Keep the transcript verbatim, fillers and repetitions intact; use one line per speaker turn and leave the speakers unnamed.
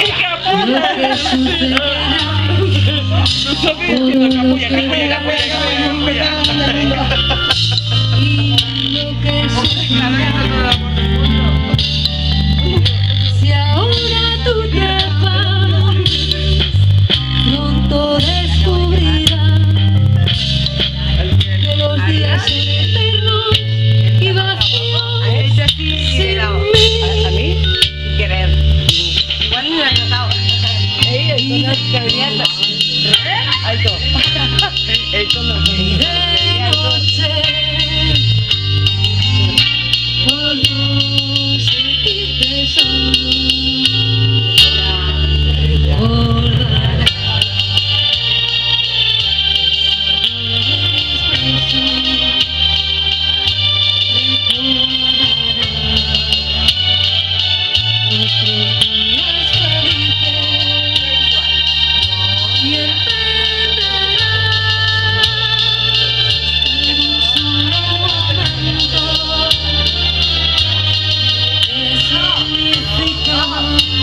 Si ahora tú te vas, pronto descubrirás que los días son eternos y vacíos sin mí.
¿A mí? Sin querer. Igual ni lo he notado. Alto. El tono.
De noche, por no sentirte solo, recordarás nuestros días felices y entenderás en un solo momento qué significa